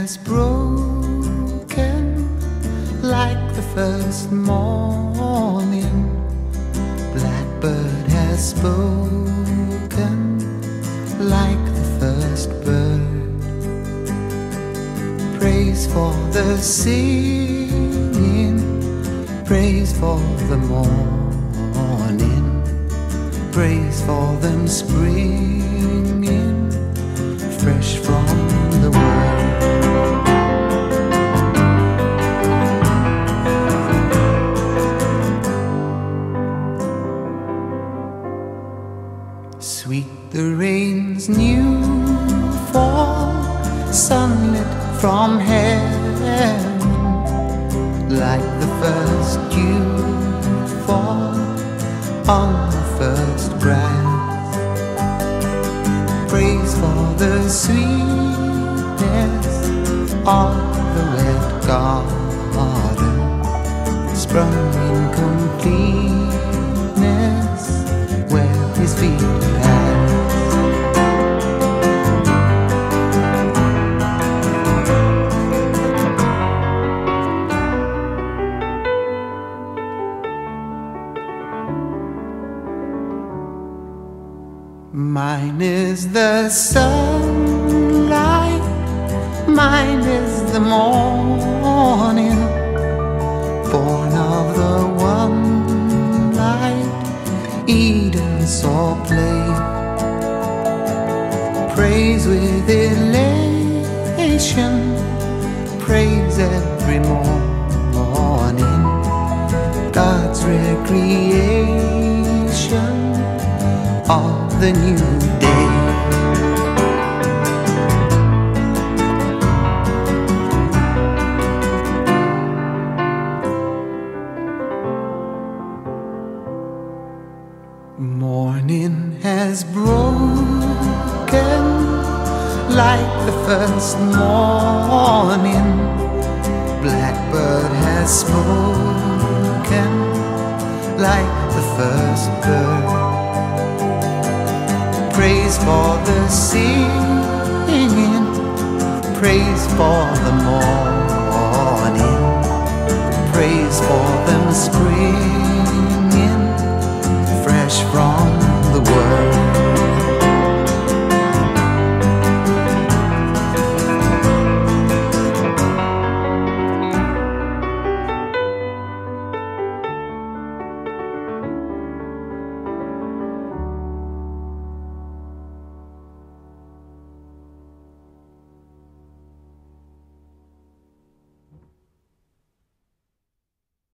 has broken like the first morning. Blackbird has spoken like the first bird. Praise for the singing, praise for the morning, praise for them springing fresh from the world. Sweet the rain's new fall, sunlit from heaven, like the first dew fall on the first grass. Praise for the sweetness of the red garden, sprung in completeness where his feet pass. Mine is the sunlight, mine is the morning, born of the one light Eden saw play. Praise with elation, praise every morning, God's recreation of the new day. Morning has broken like the first morning. Blackbird has spoken like the first bird. Praise for the singing, praise for the morning, praise for them springing fresh from the world.